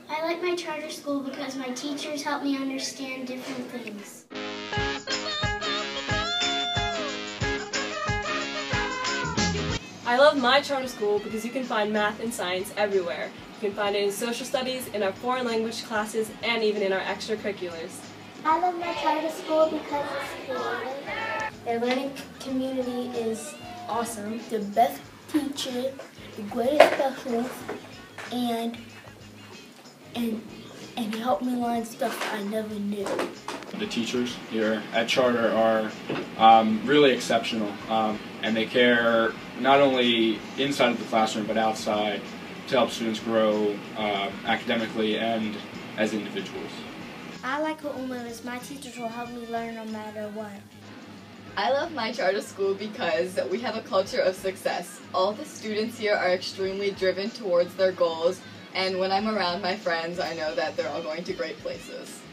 I like my charter school because my teachers help me understand different things. I love my charter school because you can find math and science everywhere. You can find it in social studies, in our foreign language classes, and even in our extracurriculars. I love my charter school because it's creative. Their learning community is awesome. The best teacher, the greatest specialist, and it helped me learn stuff I never knew. The teachers here at Charter are really exceptional, and they care not only inside of the classroom but outside to help students grow academically and as individuals. I like it because my teachers will help me learn no matter what. I love my charter school because we have a culture of success. All the students here are extremely driven towards their goals, and when I'm around my friends, I know that they're all going to great places.